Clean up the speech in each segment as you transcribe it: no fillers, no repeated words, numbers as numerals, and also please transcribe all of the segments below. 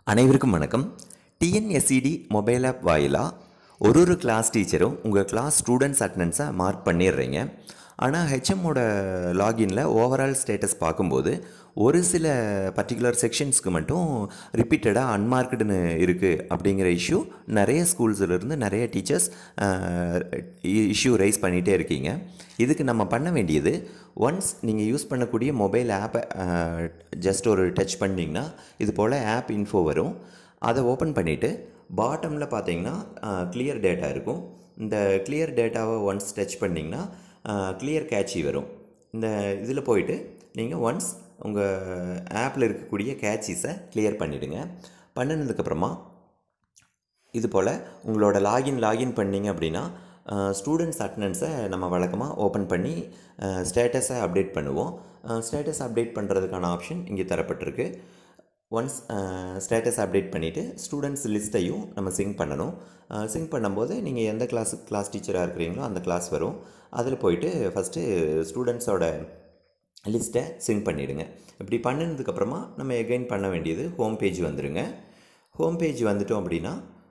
அனைவருக்கும் வணக்கம். TNSED mobile app வாயிலாக ஒரு கிளாஸ் டீச்சரும் உங்கள் கிளாஸ் ஸ்டூடெண்ட்ஸ் அட்டண்டன்ஸை மார்க் பண்ணிடுறீங்க. ஆனால் ஹெச்எம்மோட லாகின்ல ஓவரால் ஸ்டேட்டஸ் பார்க்கும்போது ஒரு சில பர்டிகுலர் செக்ஷன்ஸ்க்கு மட்டும் ரிப்பீட்டடாக அன்மார்க்குடுன்னு இருக்குது அப்படிங்கிற இஷ்யூ நிறைய ஸ்கூல்ஸிலிருந்து நிறைய டீச்சர்ஸ் இஷ்யூ ரைஸ் பண்ணிகிட்டே இருக்கீங்க. இதுக்கு நம்ம பண்ண வேண்டியது, ஒன்ஸ் நீங்கள் யூஸ் பண்ணக்கூடிய மொபைல் ஆப்பை ஜஸ்ட் ஒரு டச் பண்ணிங்கன்னா இது போல் ஆப் இன்ஃபோ வரும். அதை ஓப்பன் பண்ணிவிட்டு பாட்டமில் பார்த்தீங்கன்னா கிளியர் டேட்டா இருக்கும். இந்த கிளியர் டேட்டாவை ஒன்ஸ் டச் பண்ணிங்கன்னா கிளியர் கேட்சி வரும். இந்த இதில் போயிட்டு நீங்கள் ஒன்ஸ் உங்கள் ஆப்பில் இருக்கக்கூடிய கேட்சிஸை கிளியர் பண்ணிவிடுங்க. பண்ணினதுக்கப்புறமா இது போல் உங்களோட லாகின் பண்ணிங்க அப்படின்னா ஸ்டூடெண்ட்ஸ் அட்டண்டன்ஸை நம்ம வழக்கமாக ஓப்பன் பண்ணி ஸ்டேட்டஸை அப்டேட் பண்ணுவோம். ஸ்டேட்டஸ் அப்டேட் பண்ணுறதுக்கான ஆப்ஷன் இங்கே தரப்பட்டிருக்கு. ஒன்ஸ் ஸ்டேட்டஸ் அப்டேட் பண்ணிவிட்டு ஸ்டூடெண்ட்ஸ் லிஸ்ட்டையும் நம்ம சிங்க் பண்ணணும். சிங்க் பண்ணும்போது நீங்கள் எந்த கிளாஸ் டீச்சராக இருக்கிறீங்களோ அந்த கிளாஸ் வரும். அதில் போயிட்டு ஃபஸ்ட்டு ஸ்டூடெண்ட்ஸோட லிஸ்ட்டை சிங்க் பண்ணிவிடுங்க. இப்படி பண்ணினதுக்கப்புறமா நம்ம எகைன் பண்ண வேண்டியது ஹோம் பேஜ் வந்துடுங்க. ஹோம் பேஜ் வந்துட்டோம் அப்படின்னா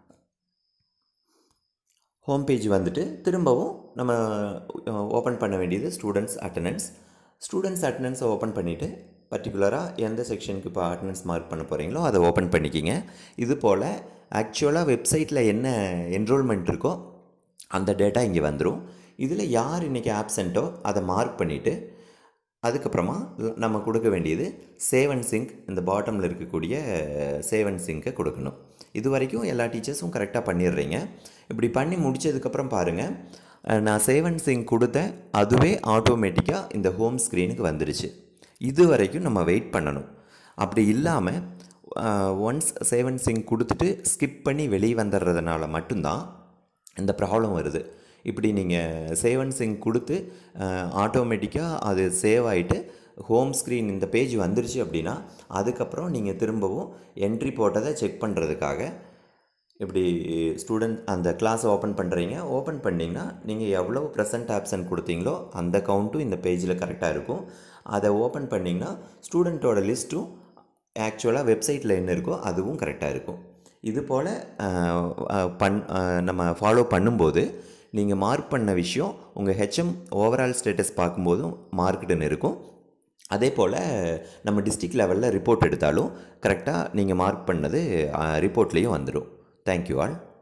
ஹோம் பேஜ் வந்துட்டு திரும்பவும் நம்ம ஓப்பன் பண்ண வேண்டியது ஸ்டூடெண்ட்ஸ் அட்டண்டன்ஸை ஓப்பன் பண்ணிவிட்டு பர்டிகுலராக எந்த செக்ஷனுக்கு இப்போ அட்டண்டன்ஸ் மார்க் பண்ண போகிறீங்களோ அதை ஓப்பன் பண்ணிக்கிங்க. இது போல் ஆக்சுவலாக வெப்சைட்டில் என்ன என்ரோல்மெண்ட் இருக்கோ அந்த டேட்டா இங்கே வந்துடும். இதில் யார் இன்றைக்கி ஆப்சென்ட்டோ அதை மார்க் பண்ணிவிட்டு அதுக்கப்புறமா நம்ம கொடுக்க வேண்டியது சேவ் அண்ட் சிங்க். இந்த பாட்டமில் இருக்கக்கூடிய சேவ் அண்ட் சிங்கை கொடுக்கணும். இது வரைக்கும் எல்லா டீச்சர்ஸும் கரெக்டாக பண்ணிடுறீங்க. இப்படி பண்ணி முடித்ததுக்கப்புறம் பாருங்கள், நான் சேவ் அண்ட் சிங்க் கொடுத்தேன், அதுவே ஆட்டோமேட்டிக்காக இந்த ஹோம் ஸ்க்ரீனுக்கு வந்துடுச்சு. இது வரைக்கும் நம்ம வெயிட் பண்ணணும். அப்படி இல்லாமல் ஒன்ஸ் சேவ் அண்ட் சிங்க் கொடுத்துட்டு ஸ்கிப் பண்ணி வெளியே வந்துடுறதுனால மட்டும்தான் இந்த ப்ராப்ளம் வருது. இப்படி நீங்கள் சேவ் அண்ட் சிங்க் கொடுத்து ஆட்டோமேட்டிக்காக அது சேவ் ஆகிட்டு ஹோம் ஸ்க்ரீன் இந்த பேஜ் வந்துருச்சு அப்படின்னா அதுக்கப்புறம் நீங்கள் திரும்பவும் என்ட்ரி போட்டதை செக் பண்ணுறதுக்காக இப்படி ஸ்டூடெண்ட் அந்த கிளாஸை ஓப்பன் பண்ணுறீங்க. ஓப்பன் பண்ணிங்கன்னா நீங்கள் எவ்வளோ ப்ரெசன்ட் ஆப்சன்ட் கொடுத்தீங்களோ அந்த கவுண்ட்டும் இந்த பேஜில் கரெக்டாக இருக்கும். அதை ஓப்பன் பண்ணிங்கன்னா ஸ்டூடெண்ட்டோட லிஸ்ட்டும் ஆக்சுவலாக வெப்சைட்டில் என்ன இருக்கோ அதுவும் கரெக்டாக இருக்கும். இது போல் நம்ம ஃபாலோ பண்ணும்போது நீங்கள் மார்க் பண்ண விஷயம் உங்கள் ஹெச்எம் ஓவரால் ஸ்டேட்டஸ் பார்க்கும்போதும் மார்க்குடுன்னு இருக்கும். அதே போல் நம்ம டிஸ்ட்ரிக்ட் லெவலில் ரிப்போர்ட் எடுத்தாலும் கரெக்டாக நீங்கள் மார்க் பண்ணது ரிப்போர்ட்லேயும் வந்துடும். Thank you all.